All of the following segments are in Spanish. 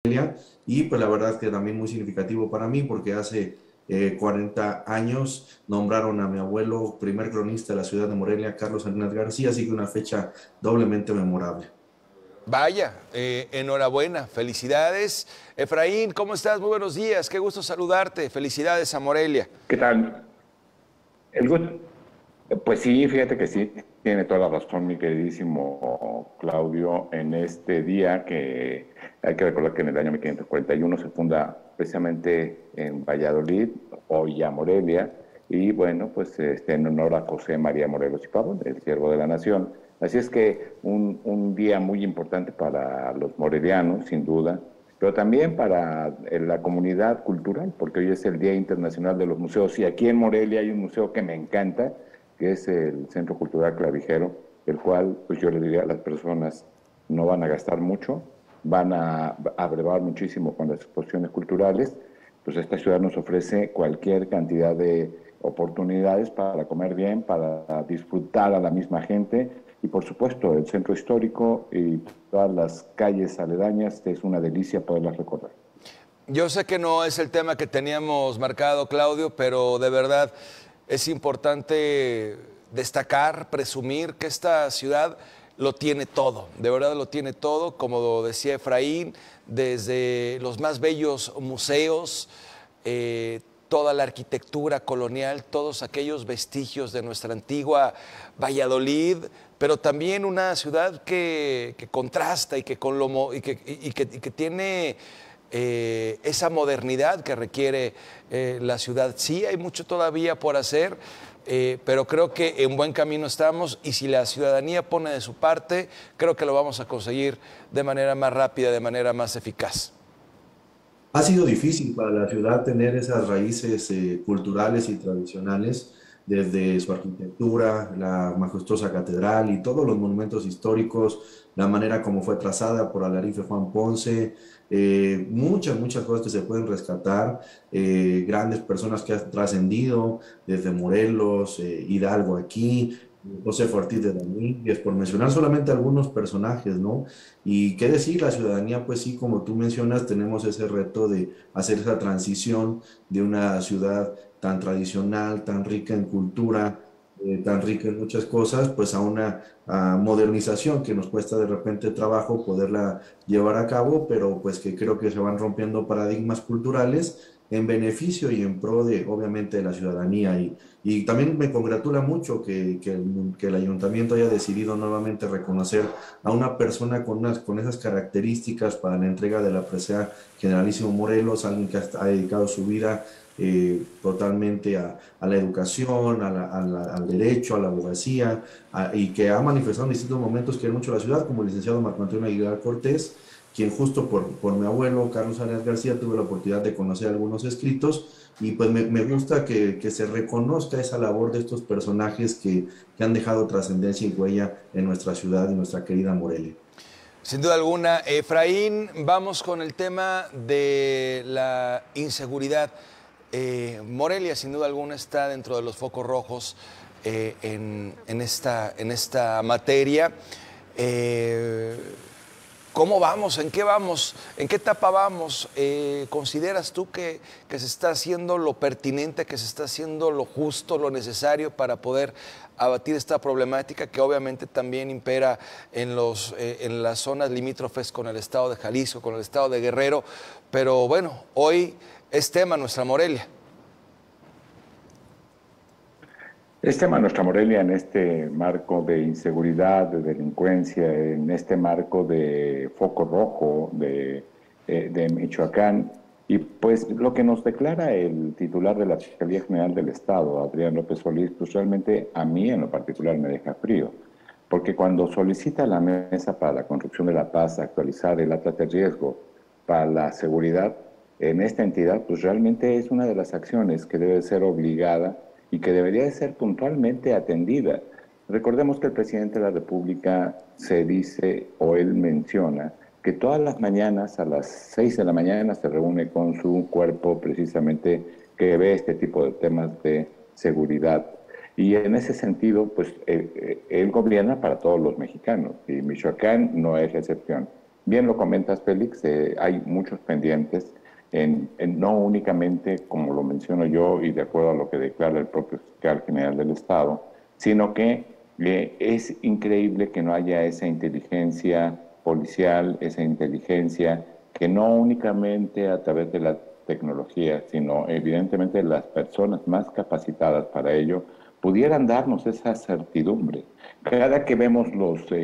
y pues la verdad que también muy significativo para mí porque hace 40 años nombraron a mi abuelo primer cronista de la ciudad de Morelia, Carlos Salinas García, así que una fecha doblemente memorable. Vaya, enhorabuena, felicidades. Efraín, ¿cómo estás? Muy buenos días, qué gusto saludarte. Felicidades a Morelia. ¿Qué tal? El gusto. Pues sí, fíjate que sí, tiene toda la razón mi queridísimo Claudio, en este día que hay que recordar que en el año 1541 se funda precisamente en Valladolid, hoy ya Morelia, y bueno, pues en honor a José María Morelos y Pavón, el siervo de la nación. Así es que un día muy importante para los morelianos, sin duda, pero también para la comunidad cultural, porque hoy es el Día Internacional de los Museos, y aquí en Morelia hay un museo que me encanta, que es el Centro Cultural Clavijero, el cual, pues yo le diría a las personas, no van a gastar mucho, van a abrevar muchísimo con las exposiciones culturales, pues esta ciudad nos ofrece cualquier cantidad de oportunidades para comer bien, para disfrutar a la misma gente, y por supuesto el centro histórico y todas las calles aledañas es una delicia poderlas recorrer. Yo sé que no es el tema que teníamos marcado, Claudio, pero de verdad es importante destacar, presumir que esta ciudad lo tiene todo, de verdad lo tiene todo, como decía Efraín, desde los más bellos museos, toda la arquitectura colonial, todos aquellos vestigios de nuestra antigua Valladolid, pero también una ciudad que contrasta y que, y que tiene esa modernidad que requiere la ciudad. Sí, hay mucho todavía por hacer, pero creo que en buen camino estamos y si la ciudadanía pone de su parte, creo que lo vamos a conseguir de manera más rápida, de manera más eficaz. Ha sido difícil para la ciudad tener esas raíces culturales y tradicionales, desde su arquitectura, la majestuosa catedral y todos los monumentos históricos, la manera como fue trazada por Alarife Juan Ponce, muchas cosas que se pueden rescatar, grandes personas que han trascendido desde Morelos, Hidalgo aquí, José Ortiz de Domínguez, por mencionar solamente algunos personajes, ¿no? Y qué decir, la ciudadanía, pues sí, como tú mencionas, tenemos ese reto de hacer esa transición de una ciudad tan tradicional, tan rica en cultura, tan rica en muchas cosas, pues a una modernización que nos cuesta de repente trabajo poderla llevar a cabo, pero pues que creo que se van rompiendo paradigmas culturales en beneficio y en pro de, obviamente, de la ciudadanía. Y también me congratula mucho que el ayuntamiento haya decidido nuevamente reconocer a una persona con esas características para la entrega de la presea Generalísimo Morelos, alguien que ha dedicado su vida totalmente a la educación, al derecho, a la abogacía, y que ha manifestado en distintos momentos que quiere mucho la ciudad, como el licenciado Marco Antonio Aguilar Cortés, quien justo por mi abuelo Carlos Arias García tuve la oportunidad de conocer algunos escritos, y pues me gusta que se reconozca esa labor de estos personajes que han dejado trascendencia y huella en nuestra ciudad y nuestra querida Morelia. Sin duda alguna. Efraín, vamos con el tema de la inseguridad. Morelia, sin duda alguna, está dentro de los focos rojos en esta materia. ¿Cómo vamos? ¿En qué vamos? ¿En qué etapa vamos? ¿Consideras tú que se está haciendo lo pertinente, que se está haciendo lo justo, lo necesario para poder abatir esta problemática que obviamente también impera en las zonas limítrofes con el estado de Jalisco, con el estado de Guerrero? Pero bueno, hoy es tema nuestra Morelia. Es tema nuestra Morelia en este marco de inseguridad, de delincuencia, en este marco de foco rojo de Michoacán. Y pues lo que nos declara el titular de la Fiscalía General del Estado, Adrián López Solís, pues realmente a mí en lo particular me deja frío. Porque cuando solicita la mesa para la construcción de la paz actualizar el atlas de riesgo para la seguridad en esta entidad, pues realmente es una de las acciones que debe ser obligada y que debería de ser puntualmente atendida. Recordemos que el presidente de la República se dice, o él menciona, que todas las mañanas a las 6 de la mañana se reúne con su cuerpo precisamente que ve este tipo de temas de seguridad. Y en ese sentido, pues él gobierna para todos los mexicanos y Michoacán no es la excepción. bien lo comentas, Félix, hay muchos pendientes, no únicamente, como lo menciono yo, y de acuerdo a lo que declara el propio fiscal general del Estado, sino que es increíble que no haya esa inteligencia policial, esa inteligencia que no únicamente a través de la tecnología, sino evidentemente las personas más capacitadas para ello, pudieran darnos esa certidumbre. Cada que vemos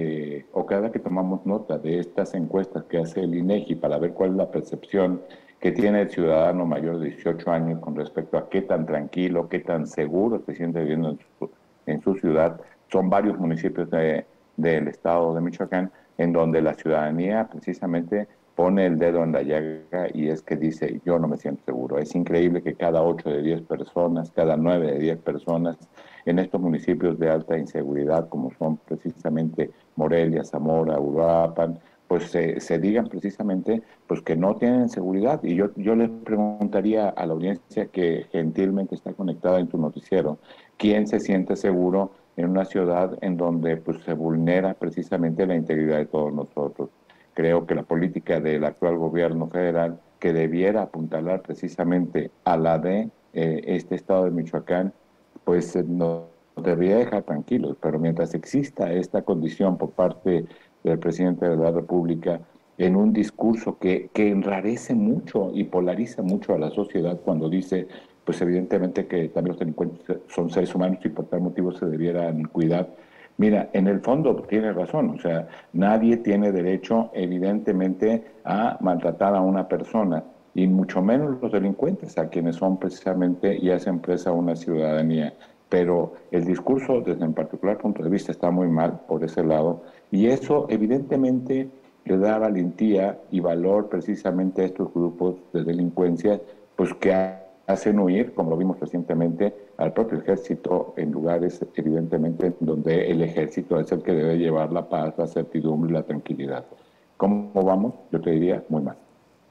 o cada que tomamos nota de estas encuestas que hace el INEGI para ver cuál es la percepción que tiene el ciudadano mayor de 18 años con respecto a qué tan tranquilo, qué tan seguro se siente viviendo en su ciudad, son varios municipios del estado de Michoacán en donde la ciudadanía precisamente pone el dedo en la llaga y es que dice, yo no me siento seguro. Es increíble que cada 8 de 10 personas, cada 9 de 10 personas en estos municipios de alta inseguridad, como son precisamente Morelia, Zamora, Uruapan, pues se digan precisamente pues que no tienen seguridad. Y yo les preguntaría a la audiencia que gentilmente está conectada en tu noticiero, ¿quién se siente seguro en una ciudad en donde pues, se vulnera precisamente la integridad de todos nosotros? Creo que la política del actual gobierno federal, que debiera apuntalar precisamente a la de este estado de Michoacán, pues nos debería dejar tranquilos, pero mientras exista esta condición por parte del presidente de la República en un discurso que enrarece mucho y polariza mucho a la sociedad cuando dice, pues evidentemente que también los delincuentes son seres humanos y por tal motivo se debieran cuidar. Mira, en el fondo tiene razón, o sea, nadie tiene derecho evidentemente a maltratar a una persona y mucho menos los delincuentes, a quienes son precisamente y hacen presa a una ciudadanía. Pero el discurso, desde en particular punto de vista, está muy mal por ese lado y eso evidentemente le da valentía y valor precisamente a estos grupos de delincuencia, pues que hacen huir, como lo vimos recientemente, al propio ejército en lugares evidentemente donde el ejército es el que debe llevar la paz, la certidumbre y la tranquilidad. ¿Cómo vamos? Yo te diría muy mal.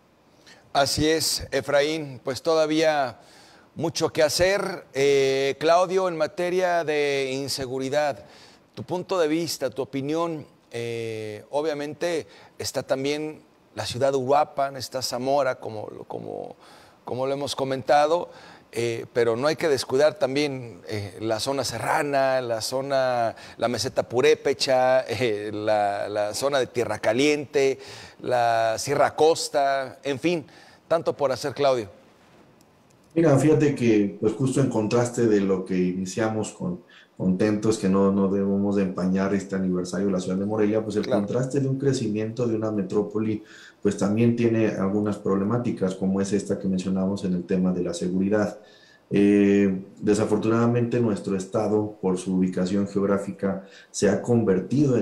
Así es, Efraín, pues todavía mucho que hacer. Claudio, en materia de inseguridad, tu punto de vista, tu opinión, obviamente está también la ciudad de Uruapan, está Zamora, como lo hemos comentado, pero no hay que descuidar también la zona serrana, la meseta purépecha, la zona de Tierra Caliente, la Sierra Costa, en fin, tanto por hacer, Claudio. Mira, fíjate que pues justo en contraste de lo que iniciamos contentos que no debemos de empañar este aniversario de la ciudad de Morelia, pues el Claro. contraste de un crecimiento de una metrópoli pues también tiene algunas problemáticas como es esta que mencionamos en el tema de la seguridad. Desafortunadamente nuestro estado por su ubicación geográfica se ha convertido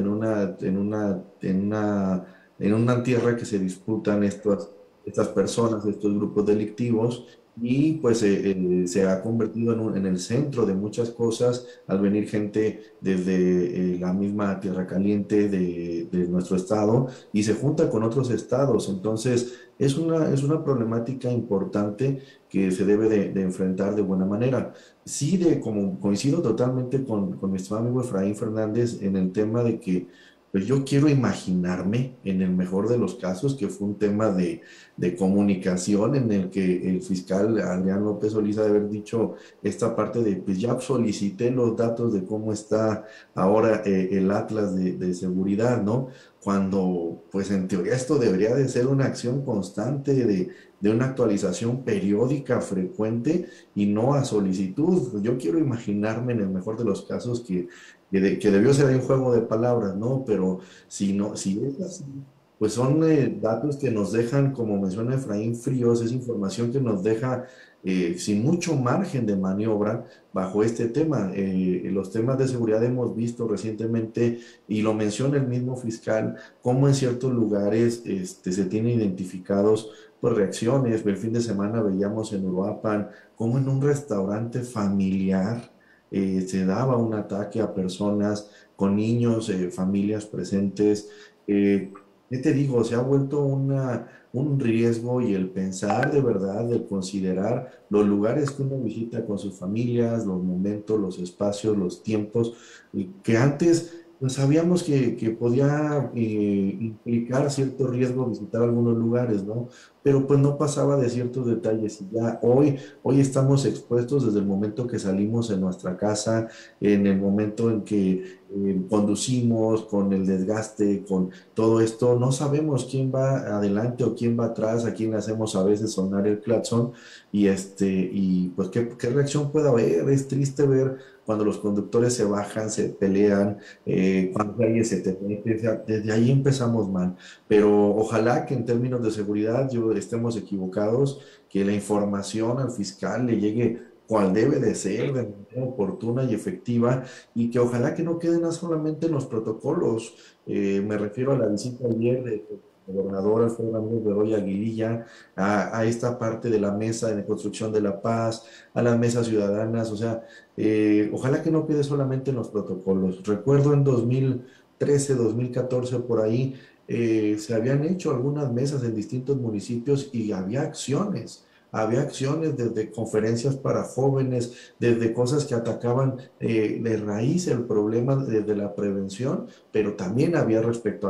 en una tierra que se disputan estas personas, estos grupos delictivos y pues se ha convertido en el centro de muchas cosas al venir gente desde la misma Tierra Caliente de nuestro estado y se junta con otros estados. Entonces es una problemática importante que se debe de enfrentar de buena manera. Sí, como coincido totalmente con mi estimado amigo Efraín Fernández en el tema de que pues yo quiero imaginarme, en el mejor de los casos, que fue un tema de comunicación en el que el fiscal Adrián López Solís ha de haber dicho esta parte de, pues ya solicité los datos de cómo está ahora el Atlas de seguridad, ¿no? Cuando, pues en teoría esto debería de ser una acción constante de una actualización periódica, frecuente y no a solicitud. Yo quiero imaginarme en el mejor de los casos que debió ser ahí un juego de palabras, ¿no? Pero si no, si es así, pues son datos que nos dejan, como menciona Efraín, fríos, es información que nos deja sin mucho margen de maniobra bajo este tema. Los temas de seguridad hemos visto recientemente, y lo menciona el mismo fiscal, cómo en ciertos lugares se tienen identificados pues, reacciones. El fin de semana veíamos en Uruapan cómo en un restaurante familiar se daba un ataque a personas con niños, familias presentes. ¿Qué te digo? Se ha vuelto un riesgo y el pensar de verdad, el considerar los lugares que uno visita con sus familias, los momentos, los espacios, los tiempos, que antes pues sabíamos que podía implicar cierto riesgo visitar algunos lugares, ¿no? Pero pues no pasaba de ciertos detalles y ya hoy estamos expuestos desde el momento que salimos en nuestra casa, en el momento en que conducimos, con el desgaste, con todo esto, no sabemos quién va adelante o quién va atrás, a quién le hacemos a veces sonar el claxon y pues qué reacción puede haber. Es triste ver cuando los conductores se bajan, se pelean, cuando alguien se te mete, o sea, desde ahí empezamos mal. Pero ojalá que en términos de seguridad yo estemos equivocados, que la información al fiscal le llegue cual debe de ser, de manera oportuna y efectiva, y que ojalá que no queden solamente en los protocolos. Me refiero a la visita ayer del gobernador Alfredo Ramírez Bedoya Aguililla, a esta parte de la mesa de construcción de la paz, a las mesas ciudadanas, o sea, ojalá que no quede solamente en los protocolos. Recuerdo en 2013, 2014, por ahí, se habían hecho algunas mesas en distintos municipios y había acciones. Había acciones desde conferencias para jóvenes, desde cosas que atacaban de raíz el problema desde la prevención, pero también había respecto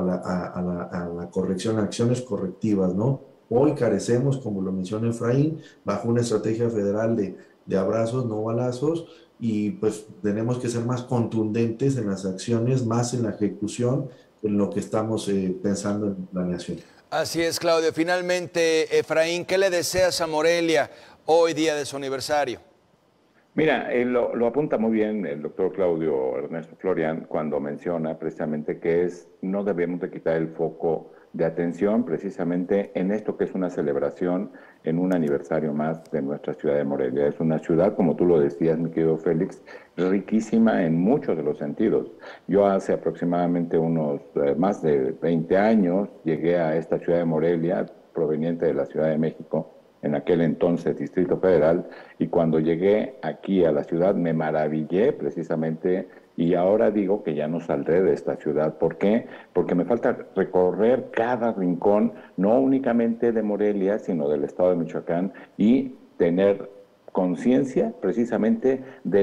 a la corrección, acciones correctivas, ¿no? Hoy carecemos, como lo menciona Efraín, bajo una estrategia federal de abrazos, no balazos, y pues tenemos que ser más contundentes en las acciones, más en la ejecución, en lo que estamos pensando en planeación. Así es, Claudio. Finalmente, Efraín, ¿qué le deseas a Morelia hoy día de su aniversario? Mira, lo apunta muy bien el doctor Claudio Ernesto Florian cuando menciona precisamente que no debemos de quitar el foco de atención precisamente en esto que es una celebración en un aniversario más de nuestra ciudad de Morelia. Es una ciudad, como tú lo decías, mi querido Félix, riquísima en muchos de los sentidos. Yo hace aproximadamente unos más de 20 años llegué a esta ciudad de Morelia, proveniente de la Ciudad de México, en aquel entonces Distrito Federal, y cuando llegué aquí a la ciudad me maravillé precisamente y ahora digo que ya no saldré de esta ciudad. ¿Por qué? Porque me falta recorrer cada rincón, no únicamente de Morelia, sino del estado de Michoacán y tener conciencia precisamente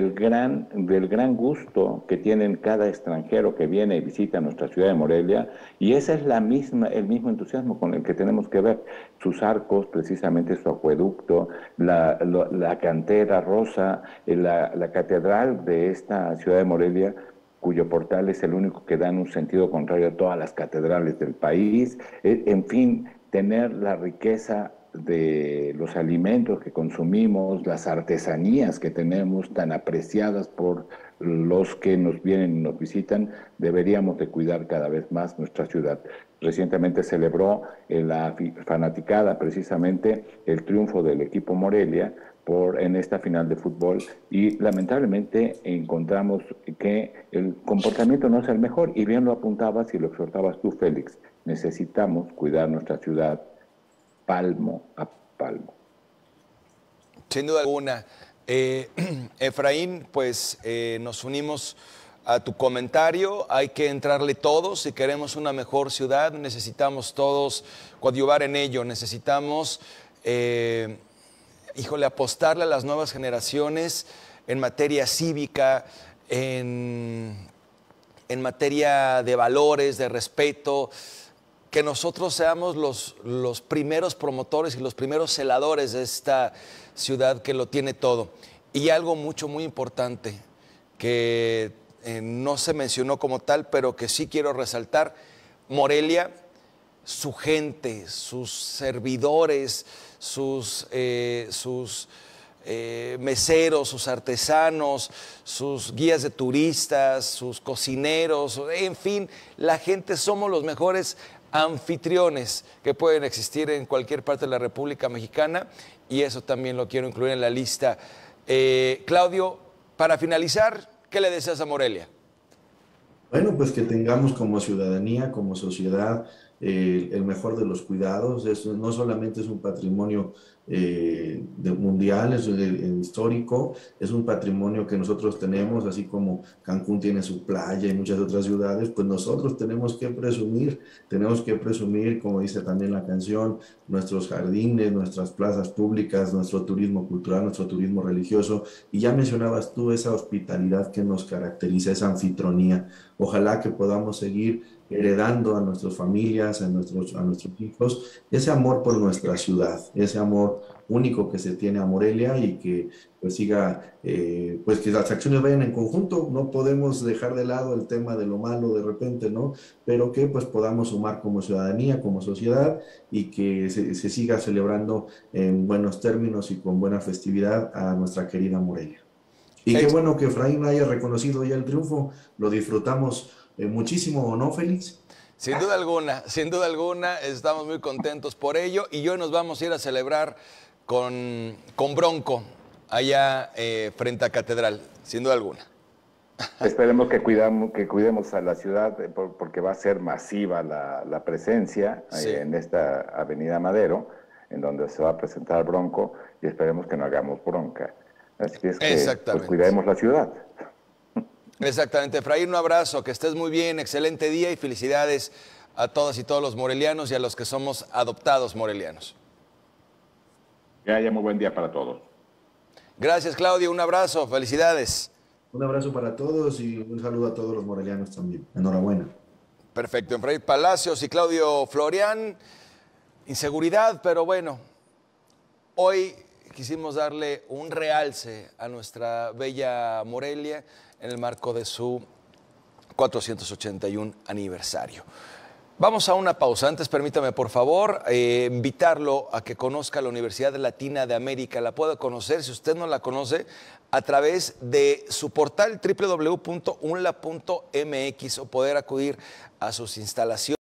del gran gusto que tienen cada extranjero que viene y visita nuestra ciudad de Morelia, y ese es el mismo entusiasmo con el que tenemos que ver sus arcos, precisamente su acueducto, la cantera rosa, la catedral de esta ciudad de Morelia, cuyo portal es el único que da en un sentido contrario a todas las catedrales del país. En fin, tener la riqueza de los alimentos que consumimos, las artesanías que tenemos tan apreciadas por los que nos vienen y nos visitan, deberíamos de cuidar cada vez más nuestra ciudad. Recientemente celebró en la fanaticada precisamente el triunfo del equipo Morelia en esta final de fútbol y lamentablemente encontramos que el comportamiento no es el mejor y bien lo apuntabas y lo exhortabas tú, Félix. Necesitamos cuidar nuestra ciudad palmo a palmo. Sin duda alguna. Efraín, pues nos unimos a tu comentario. Hay que entrarle todos. Si queremos una mejor ciudad, necesitamos todos coadyuvar en ello. Necesitamos, apostarle a las nuevas generaciones en materia cívica, en materia de valores, de respeto, que nosotros seamos los primeros promotores y los primeros celadores de esta ciudad que lo tiene todo. Y algo muy importante que no se mencionó como tal, pero que sí quiero resaltar: Morelia, su gente, sus servidores, sus meseros, sus artesanos, sus guías de turistas, sus cocineros, en fin, la gente somos los mejores anfitriones que pueden existir en cualquier parte de la República Mexicana, y eso también lo quiero incluir en la lista. Claudio, para finalizar, ¿qué le deseas a Morelia? Bueno, pues que tengamos como ciudadanía, como sociedad, el mejor de los cuidados. No solamente es un patrimonio mundial, es histórico, es un patrimonio que nosotros tenemos, así como Cancún tiene su playa y muchas otras ciudades, pues nosotros tenemos que presumir, como dice también la canción, nuestros jardines, nuestras plazas públicas, nuestro turismo cultural, nuestro turismo religioso, y ya mencionabas tú esa hospitalidad que nos caracteriza, esa anfitrionía. Ojalá que podamos seguir heredando a nuestras familias, a nuestros hijos, ese amor por nuestra ciudad, ese amor único que se tiene a Morelia y que pues siga, pues que las acciones vayan en conjunto. No podemos dejar de lado el tema de lo malo de repente, ¿no? Pero que pues podamos sumar como ciudadanía, como sociedad, y que se siga celebrando en buenos términos y con buena festividad a nuestra querida Morelia. Y qué bueno que Efraín haya reconocido ya el triunfo, lo disfrutamos muchísimo, ¿no, Félix? Sin duda alguna, estamos muy contentos por ello y hoy nos vamos a ir a celebrar con Bronco allá frente a Catedral, sin duda alguna. Esperemos que cuidemos a la ciudad porque va a ser masiva la presencia en esta Avenida Madero, en donde se va a presentar Bronco, y esperemos que no hagamos bronca. Así es que pues, cuidemos la ciudad. Exactamente. Efraín, un abrazo, que estés muy bien, excelente día y felicidades a todas y todos los morelianos y a los que somos adoptados morelianos. Que haya muy buen día para todos. Gracias, Claudio, un abrazo, felicidades. Un abrazo para todos y un saludo a todos los morelianos también. Enhorabuena. Perfecto. Efraín Palacios y Claudio Florian. Inseguridad, pero bueno, hoy quisimos darle un realce a nuestra bella Morelia en el marco de su 481 aniversario. Vamos a una pausa. Antes, permítame, por favor, invitarlo a que conozca la Universidad Latina de América. La puede conocer, si usted no la conoce, a través de su portal www.unla.mx o poder acudir a sus instalaciones.